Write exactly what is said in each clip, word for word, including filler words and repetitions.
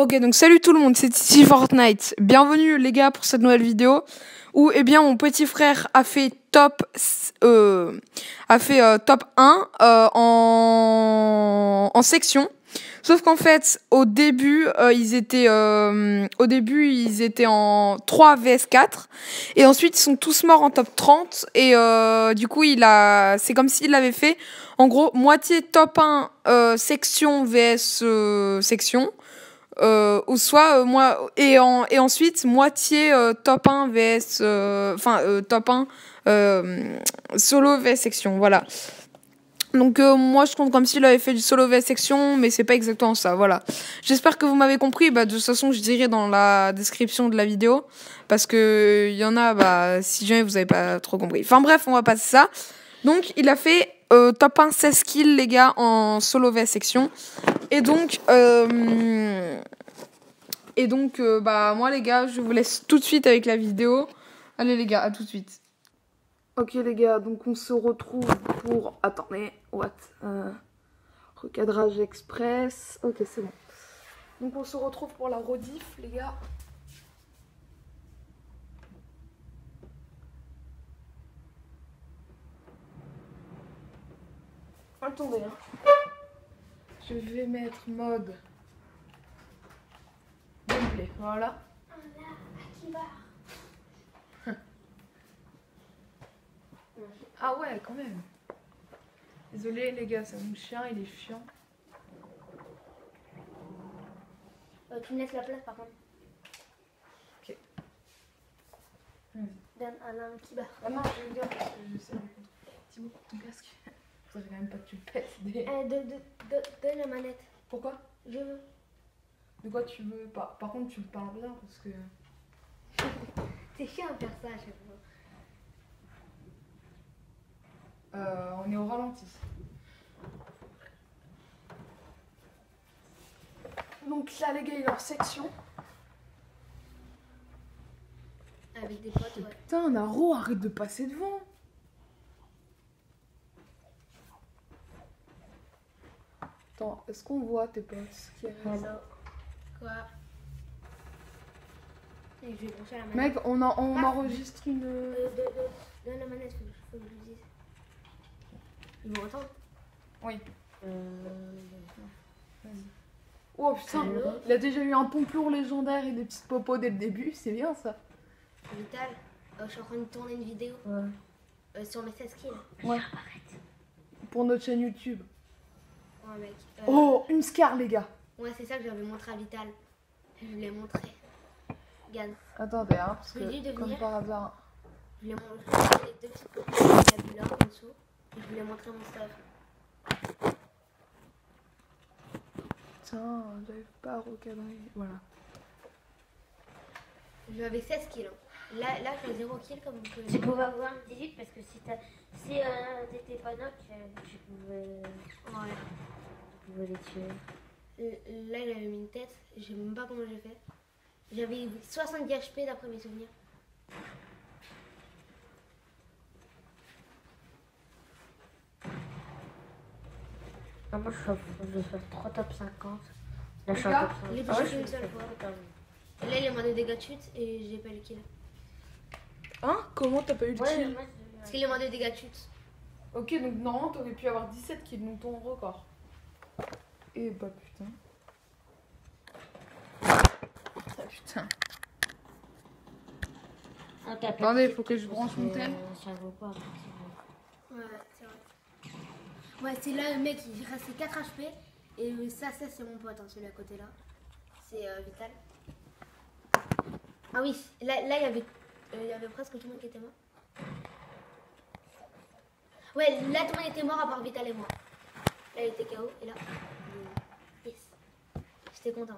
Ok, donc salut tout le monde, c'est Titi Fortnite. Bienvenue les gars pour cette nouvelle vidéo où eh bien mon petit frère a fait top euh, a fait euh, top un euh, en en section. Sauf qu'en fait, au début, euh, ils étaient euh, au début, ils étaient en trois vs quatre et ensuite ils sont tous morts en top trente et euh, du coup, il a c'est comme s'il avait fait en gros moitié top un euh, section vs euh, section. Euh, ou soit euh, moi et en et ensuite moitié euh, top un vs enfin euh, euh, top un euh, solo vs section, voilà. Donc euh, moi je compte comme s'il avait fait du solo vs section, mais c'est pas exactement ça, voilà. J'espère que vous m'avez compris. Bah de toute façon je dirai dans la description de la vidéo parce que il y en a, bah si jamais vous avez pas trop compris. Enfin bref, on va passer ça. Donc il a fait euh, top un seize kills les gars en solo vs section. Et donc, euh, et donc euh, bah moi les gars, je vous laisse tout de suite avec la vidéo. Allez les gars, à tout de suite. Ok les gars, donc on se retrouve pour... Attendez, what euh, recadrage express. Ok, c'est bon. Donc on se retrouve pour la rediff les gars. Attendez, hein. Je vais mettre mode gameplay, voilà. Ah ouais, quand même. Désolé les gars, c'est mon chien, il est chiant. Euh, tu me laisses la place par contre. Ok. Donne à l'un qui bat. Ah non, je veux dire, je sais. Thibaut, ton casque. Faudrait quand même pas que tu le pètes. Des... Euh, de, de, de, donne la manette. Pourquoi? Je veux. De quoi tu veux pas? Par contre, tu me parles bien parce que. C'est chiant à faire ça à chaque fois. Euh, on est au ralenti. Donc là, les gars, il est en section. Avec des potes, ouais. Putain, Naro, arrête de passer devant. Attends, est-ce qu'on voit tes potes qui restent? Quoi? Et je vais brancher la manette. Mec, on, en, on Ah. enregistre une... Euh, de, de, donne la manette, faut, faut que je le dise. Il me entend? Oui. Euh... Vas-y. Oh putain, Allô, il a déjà eu un pomplour légendaire et des petites popos dès le début, c'est bien ça. Vital, euh, je suis en train de tourner une vidéo. Ouais. Euh, sur mes seize kills. Ouais. Arrête. Pour notre chaîne YouTube. Ouais, mec. Euh, Oh, une scar les gars. Ouais, c'est ça que j'avais montré à Vital. Je lui ai montré. Regarde. Attendez, hein, parce Je lui ai dit que de comme venir. par hasard... Je lui ai montré les deux petites copies qu'il a vu là en dessous. Et je lui ai montré mon stuff. Putain, j'arrive pas à recadrer. Voilà. J'avais seize kills. Hein. Là, là j'ai zéro kill comme vous pouvez Tu voir. pouvais avoir dix-huit parce que si, si euh, t'étais pas knock, tu pouvais, Ouais. tu pouvais les tuer. Euh, Là, j'avais mis une tête. Je sais même pas comment j'ai fait. J'avais soixante-dix H P d'après mes souvenirs. Ah, moi, je, je vais faire trois top cinquante. Là, je suis Les en gars, top cinquante. je l'ai Ah ouais, touché je une fais seule ça. fois. Attends. Et là, il est mort de dégâts de chute et j'ai pas le kill. Hein? Comment t'as pas eu de Ouais, kill? moi, Parce qu'il est mort de dégâts de chute. Ok, donc normalement t'aurais pu avoir dix-sept kills, donc ton record. Et bah putain. Ah putain. Ah, t'as pas Attendez, de faut que je parce branche mon tel. euh, Ça vaut pas. effectivement. Ouais, c'est vrai. Ouais, c'est là le mec, il restait quatre H P. Et euh, ça, ça c'est mon pote, hein, celui à côté là. C'est euh, Vital. Ah oui, là, là il y avait, euh, il y avait presque tout le monde qui était mort. Ouais, là tout le monde était mort à part Vital et moi. Là il était K O et là. euh, Yes. J'étais content.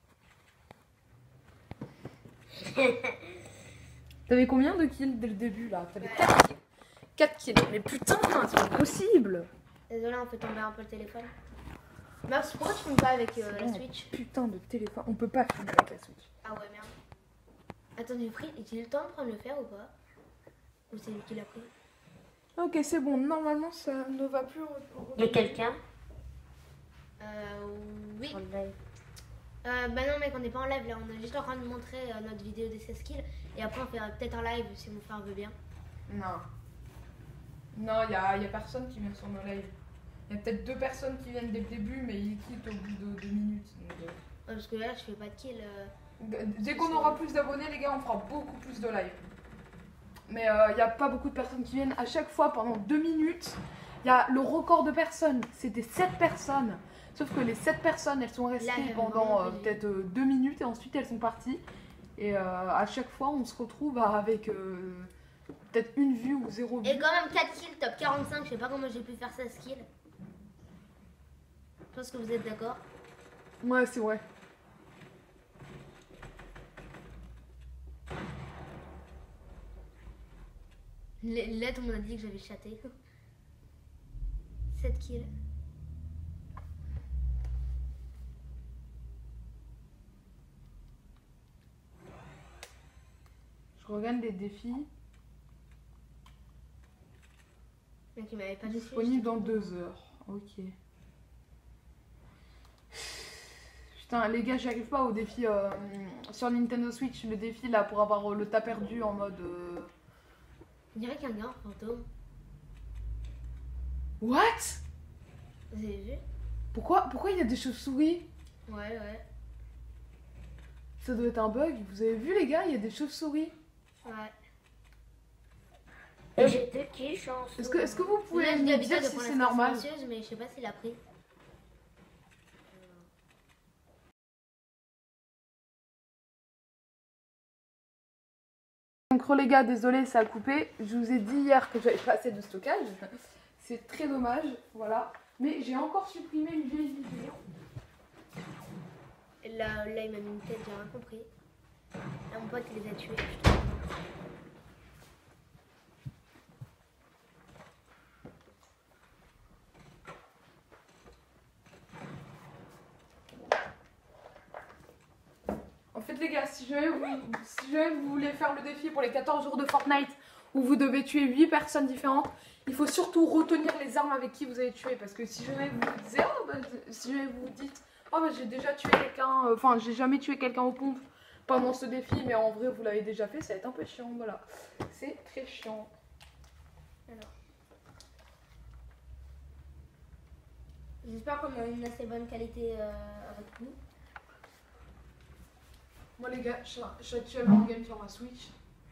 T'avais combien de kills dès le début là? T'avais quatre kills. quatre kills. Mais putain, c'est pas possible. Désolé, on peut tomber un peu le téléphone. Max, pourquoi tu filmes pas avec euh, C'est la bon, Switch? Putain de téléphone. On peut pas filmer avec la Switch. Ah ouais, merde. Attends, j'ai pris. J'ai eu le temps de prendre le fer ou pas? Ou c'est lui qui l'a pris? Ok, c'est bon. Normalement, ça ne va plus. Il y a quelqu'un Euh. Oui. en live. Euh, bah non mec, on n'est pas en live là, on est juste en train de montrer euh, notre vidéo des seize kills et après on fera peut-être un live si mon frère veut bien. Non. Non, il y a, y a personne qui vient sur nos lives. Il y a peut-être deux personnes qui viennent dès le début, mais ils quittent au bout de deux minutes. Donc, euh... ouais, parce que là, je fais pas de kills. Euh... Dès qu'on aura plus d'abonnés, les gars, on fera beaucoup plus de live. Mais il euh, n'y a pas beaucoup de personnes qui viennent. À chaque fois, pendant deux minutes, il y a le record de personnes. C'était sept personnes. Sauf que les sept personnes, elles sont restées là, pendant euh, peut-être euh, deux minutes et ensuite elles sont parties. Et euh, à chaque fois, on se retrouve avec euh, peut-être une vue ou zéro vue. Et quand même quatre kills, top quarante-cinq. Je sais pas comment j'ai pu faire seize kills. Je pense que vous êtes d'accord. Ouais, c'est vrai. Là, tout le monde a dit que j'avais chaté. sept kills. Je regarde les défis. Mais qui m'avait pas disponible dans deux heures. Ok. Putain, les gars, j'arrive pas au défi euh, sur Nintendo Switch. Le défi là pour avoir le tas perdu en mode. Euh... On dirait qu'un gars en fantôme. What? Vous avez vu? Pourquoi pourquoi il y a des chauves-souris? Ouais, ouais. Ça doit être un bug. Vous avez vu, les gars, il y a des chauves-souris. Ouais. Et j'étais qui chance. Est-ce que, est-ce que vous pouvez me dire si c'est normal? Mais je sais pas s'il a pris. Donc les gars, désolé, ça a coupé. Je vous ai dit hier que j'avais pas assez de stockage. C'est très dommage, voilà. Mais j'ai encore supprimé une vieille vidéo. Là, là il m'a mis une tête, j'ai rien compris. Là, mon pote, il les a tués. Je trouve. En fait, les gars, si jamais, vous, si jamais vous voulez faire le défi pour les quatorze jours de Fortnite où vous devez tuer huit personnes différentes, il faut surtout retenir les armes avec qui vous avez tué. Parce que si jamais vous vous disiez, oh, bah, si jamais vous vous dites, oh, bah, j'ai déjà tué quelqu'un, euh, enfin, j'ai jamais tué quelqu'un aux pompes pendant ce défi, mais en vrai, vous l'avez déjà fait, ça va être un peu chiant. Voilà, c'est très chiant. Alors. J'espère qu'on a une assez bonne qualité euh, avec nous. Moi les gars, je suis actuellement en game sur ma Switch.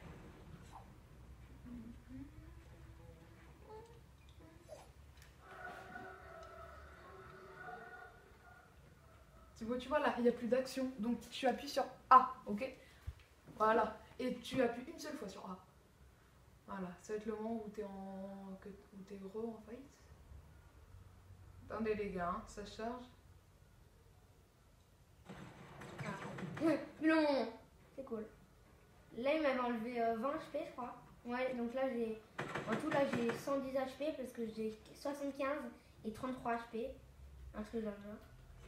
Tu vois, tu vois là, il n'y a plus d'action. Donc tu appuies sur A, ok? Voilà. Et tu appuies une seule fois sur A. Voilà, ça va être le moment où t'es en... où t'es heureux en fight. Attendez les gars, hein, ça charge. Ouais, non, c'est cool. Là, il m'avait enlevé euh, vingt H P, je crois. Ouais, donc là, j'ai. En tout, là, j'ai cent dix H P parce que j'ai soixante-quinze et trente-trois H P. Un truc dans le genre.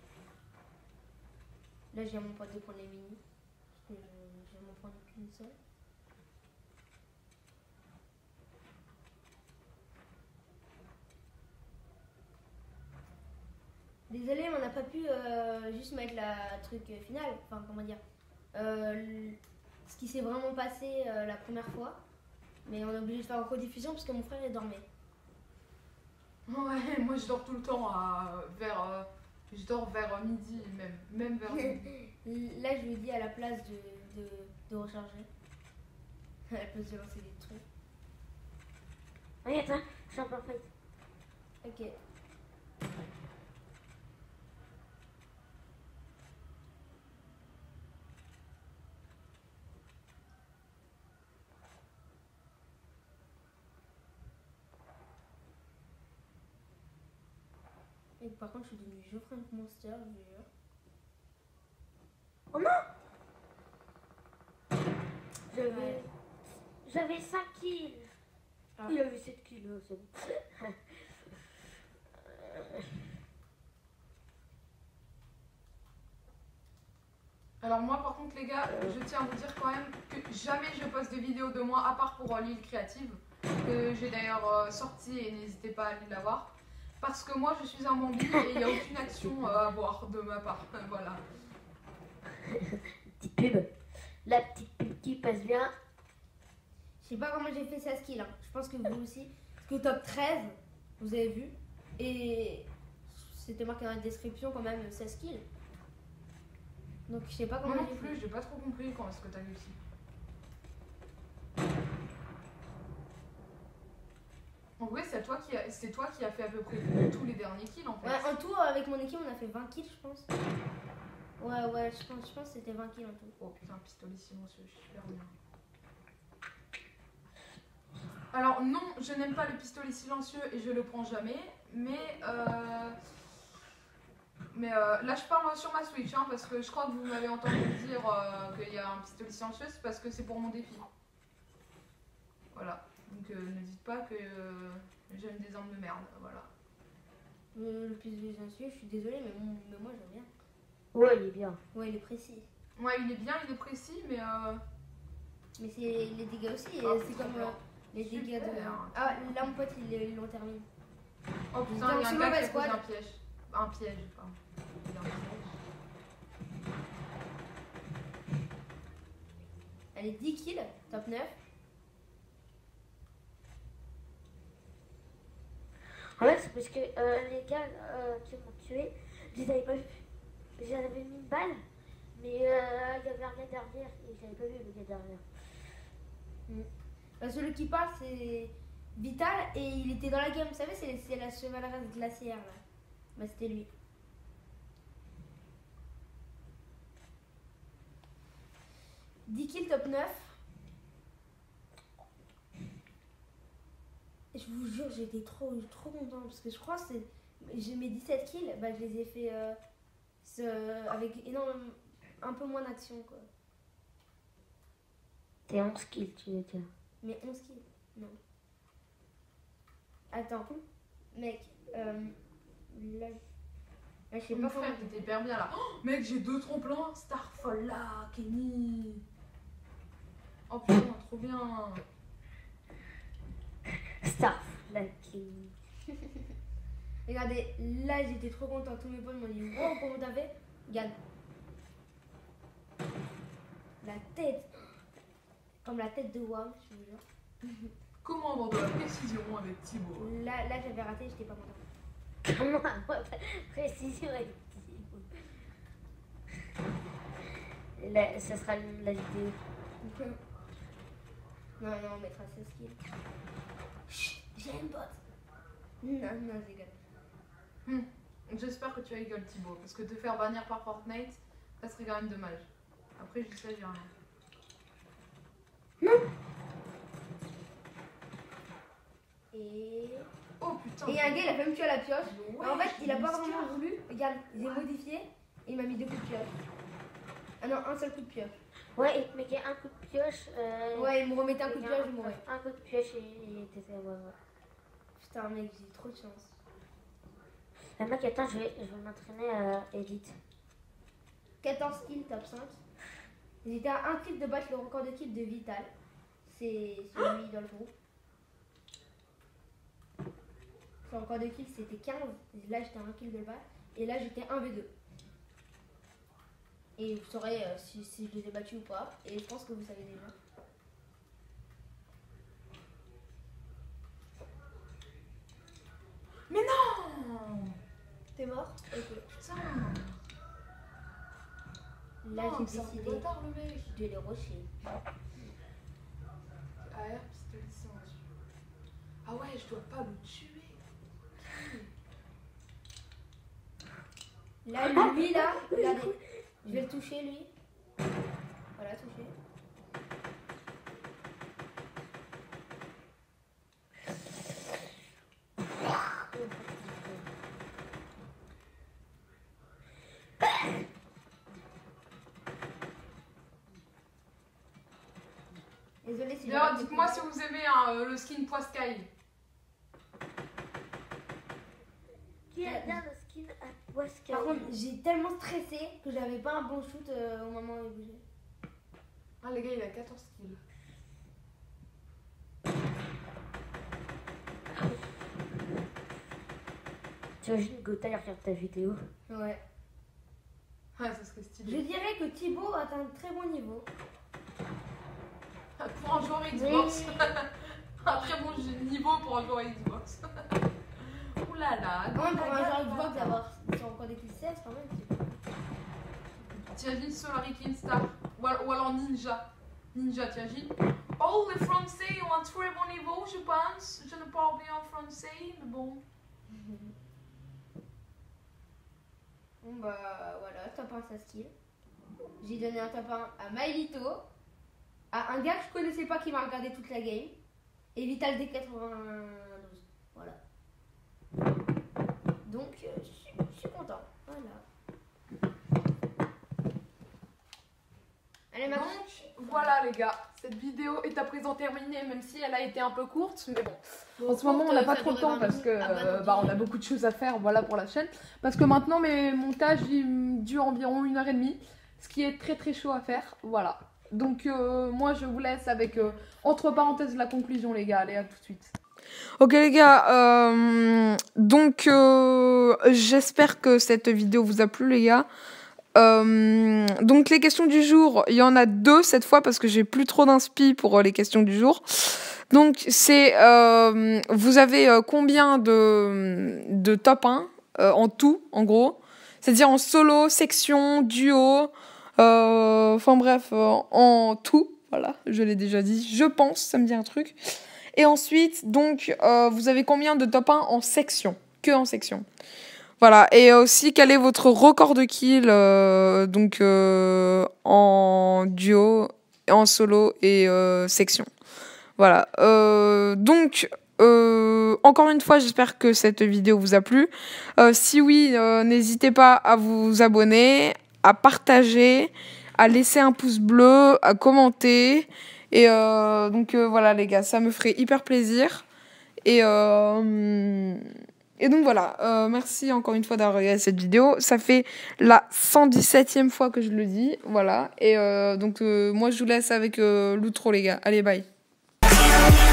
Là, j'ai mon pote de prendre les mini. Parce que je vais m'en prendre qu'une seule. Désolé, mais on n'a pas pu euh, juste mettre la truc finale, enfin comment dire, euh, ce qui s'est vraiment passé euh, la première fois, mais on est obligé de faire en rediffusion parce que mon frère est dormait. Ouais, moi je dors tout le temps à, vers, euh, je dors vers midi même, même vers midi. Là je lui dis à la place de, de, de recharger, à la place de lancer des trucs. Oui, attends, je suis en parfait. Ok. Et par contre, je suis devenue Geoffrey Monster, je vous jure. Oh non! J'avais ouais. J'avais cinq kills. Ah. Il avait sept kills, c'est bon. Alors moi par contre les gars, je tiens à vous dire quand même que jamais je poste de vidéos de moi à part pour euh, l'île créative, que j'ai d'ailleurs euh, sorti et n'hésitez pas à aller la voir. Parce que moi je suis un Bambi et il n'y a aucune action euh, à voir de ma part, voilà. Petite pub. La petite pub qui passe bien. Je sais pas comment j'ai fait seize kills. Hein. Je pense que vous aussi. Parce que top treize, vous avez vu. Et c'était marqué dans la description quand même seize kills. Donc je sais pas comment Moi non j'ai plus, fait. j'ai pas trop compris comment est-ce que t'as réussi. En vrai, c'est toi qui a, c'est toi qui a fait à peu près tous les derniers kills en fait. Ouais, en tout, avec mon équipe, on a fait vingt kills, je pense. Ouais, ouais, je pense, je pense que c'était vingt kills en tout. Oh putain, pistolet silencieux, super bien. Alors non, je n'aime pas le pistolet silencieux et je le prends jamais, mais euh, mais euh, là je parle sur ma Switch hein, parce que je crois que vous m'avez entendu dire euh, qu'il y a un pistolet silencieux, c'est parce que c'est pour mon défi. Voilà, donc euh, ne dites pas que euh, j'aime des armes de merde, voilà. Le, le pistolet silencieux, je suis désolée, mais, mon- mais moi j'aime bien. Ouais, il est bien. Ouais, il est précis. Ouais, il est bien, il est précis, mais euh, Mais c'est les dégâts aussi, et Oh, c'est trop comme bien. euh, les dégâts de. Super. Ah, là mon pote, il ils l'ont terminé. oh putain, Dans il y a ce un gars mauvais qui a posé squad. un piège, un piège, pardon. Il y a un piège. Elle est dix kills, top neuf. En fait, c'est parce que euh, les gars euh, qui m'ont tué, je les avais pas vus. J'avais mis une balle, mais euh, il y avait un gars derrière et j'avais pas vu le gars derrière. Bah, celui qui parle, c'est Vital, et il était dans la game. Vous savez, c'est c'est la chevaleresse glaciaire là. Bah, c'était lui. dix kills, top neuf. Je vous jure, j'étais trop, trop content parce que je crois que c'est. J'ai mes dix-sept kills, bah, je les ai fait euh, ce- avec énormément. Un peu moins d'action quoi. T'es onze kills, tu veux dire. Mais onze kills, non. Attends, mec, euh, là, là, je sais Mon pas comment. frère, t'étais hyper bien là. Oh, mec, j'ai deux trompe-l'œil. Starfall là, Kenny. Oh putain, trop bien. Star, la king. Regardez, là j'étais trop content. Tous mes potes m'ont dit wow, comment t'as fait? Regarde. La tête. Comme la tête de Wam, je vous jure. Comment avoir de la précision avec Thibaut? Là, là j'avais raté, j'étais pas content. Comment avoir précision avec Là, ça sera la vidéo. Non, non, on mettra seize kills. Chut, j'ai une botte. Non, non, je rigole. Hum. J'espère que tu rigoles Thibaut, parce que te faire bannir par Fortnite, ça serait quand même dommage. Après, je dis ça, j'ai rien. Et. Oh putain. Et un gars, il a fait me tuer à la pioche. Ouais, Mais en fait, il a pas je vraiment voulu. Regarde, j'ai modifié et il m'a mis deux coups de pioche. Ah non, un seul coup de pioche. Ouais, il te mettait un coup de pioche. Euh, Ouais, il me remettait un coup de il pioche, un, je mourrais. un coup de pioche et il était fait avoir. Ouais. Putain, mec, j'ai trop de chance. Le mec, attends, je vais, je vais m'entraîner à Elite. quatorze kills, top cinq. J'étais à un kill de battre le record de kill de Vital. C'est celui dans le groupe. Son record de kill c'était quinze. Là j'étais à un kill de le battre. Et là j'étais un v deux. Et vous saurez euh, si, si je les ai battus ou pas. Et je pense que vous savez déjà. Mais non. T'es mort? Ok. Putain. Là Non, j'ai c'est un décidé bâtard, le mec. de les rusher. A R pistolet silencieux. Ah ouais, je dois pas le tuer. Là lui là, regardez. Je vais le toucher lui. Voilà, touché. Désolé si D'ailleurs, dites-moi si vous aimez hein, euh, le skin Poiscaille. Qui a bien le skin à Poiscaille? Par contre, j'ai tellement stressé que j'avais pas un bon shoot euh, au moment où il bougeait. Ah, les gars, il a quatorze kills. T'imagines Gotha il regarde ta vidéo? Ouais. Ouais, ça serait Je stylé. dirais que Thibaut atteint un très bon niveau. Pour un joueur Xbox. Un très bon niveau pour un joueur Xbox. Ouh là là. Quand même, pour un joueur Xbox, d'avoir sur encore des seize quand même. T'imagines Solari Kinstar ou al- ou alors Ninja. Ninja, t'imagines? Oh, les Français ont un très bon niveau, je pense. Je ne parle bien français, mais bon. Bon bah voilà, top un sa skill. J'ai donné un top un à Mailito, à un gars que je connaissais pas qui m'a regardé toute la game, et Vital D quatre-vingt-douze. Voilà. Donc euh, je suis, je suis content. Voilà. Allez Max. Donc, voilà les gars. Cette vidéo est à présent terminée, même si elle a été un peu courte. Mais bon, en ce moment, on n'a pas trop de temps parce que euh, bah, on a beaucoup de choses à faire voilà, pour la chaîne. Parce que maintenant, mes montages ils durent environ une heure et demie. Ce qui est très très chaud à faire. Voilà. Donc, euh, moi, je vous laisse avec, euh, entre parenthèses, la conclusion, les gars. Allez, à tout de suite. Ok les gars, euh, donc euh, j'espère que cette vidéo vous a plu les gars. Euh, donc les questions du jour, il y en a deux cette fois parce que j'ai plus trop d'inspi pour euh, les questions du jour. Donc c'est, euh, vous avez euh, combien de, de top un euh, en tout en gros, c'est-à-dire en solo, section, duo, euh, enfin bref, euh, en tout, voilà, je l'ai déjà dit, je pense, ça me dit un truc. Et ensuite, donc, euh, vous avez combien de top un en section? Que en section. Voilà. Et aussi, quel est votre record de kill euh, donc, euh, en duo, en solo et euh, section. Voilà. Euh, donc, euh, encore une fois, j'espère que cette vidéo vous a plu. Euh, si oui, euh, n'hésitez pas à vous abonner, à partager, à laisser un pouce bleu, à commenter. Et euh, donc euh, voilà les gars, ça me ferait hyper plaisir. Et, euh, et donc voilà, euh, merci encore une fois d'avoir regardé cette vidéo. Ça fait la cent dix-septième fois que je le dis. Voilà. Et euh, donc euh, moi je vous laisse avec euh, l'outro les gars. Allez bye.